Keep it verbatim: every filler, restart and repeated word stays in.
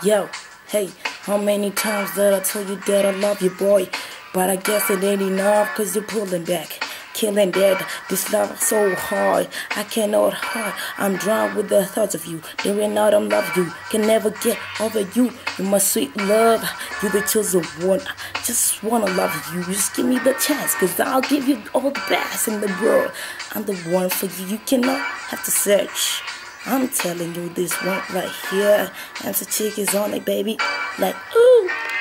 Yo, hey, how many times did I tell you that I love you, boy? But I guess it ain't enough, cause you're pulling back. Killing that, this love so hard, I cannot hide. I'm drowned with the thoughts of you. There ain't not I'm love you, can never get over you. You're my sweet love, you're the chosen one. I just wanna love you, just give me the chance, cause I'll give you all the best in the world. I'm the one for you, you cannot have to search. I'm telling you this one right here, and the chick is on it, baby. Like, ooh.